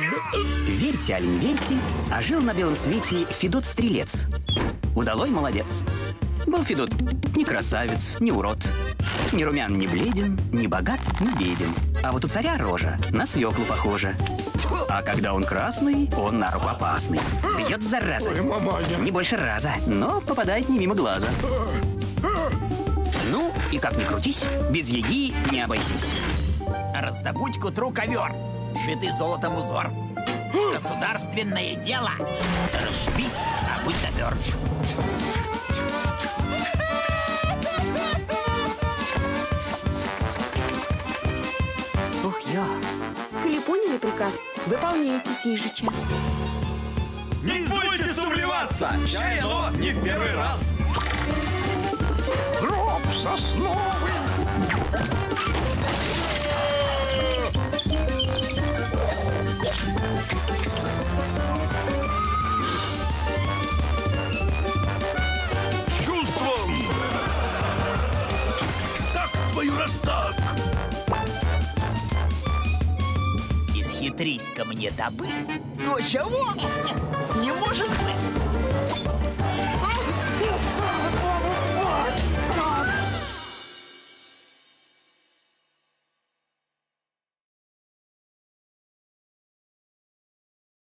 Верьте, али не верьте, а жил на белом свете Федот-стрелец. Удалой молодец. Был Федот не красавец, не урод, ни румян, не бледен, ни богат, ни беден. А вот у царя рожа на свеклу похожа. А когда он красный, он на руку опасный. Бьет, зараза. Ой, маманя. Не больше раза, но попадает не мимо глаза. Ну, и как ни крутись, без еги не обойтись. Раздобудь к утру ковер, шитый золотом узор. Государственное дело. Расшибись, а будь добер. Ох, я. Коли поняли приказ, выполняйте сей же час. Не извольте сумлеваться, чай оно не в первый раз. Гроб сосновый. С чувством. Так, твою раз так. Исхитрись ко мне добыть то, чего не может быть.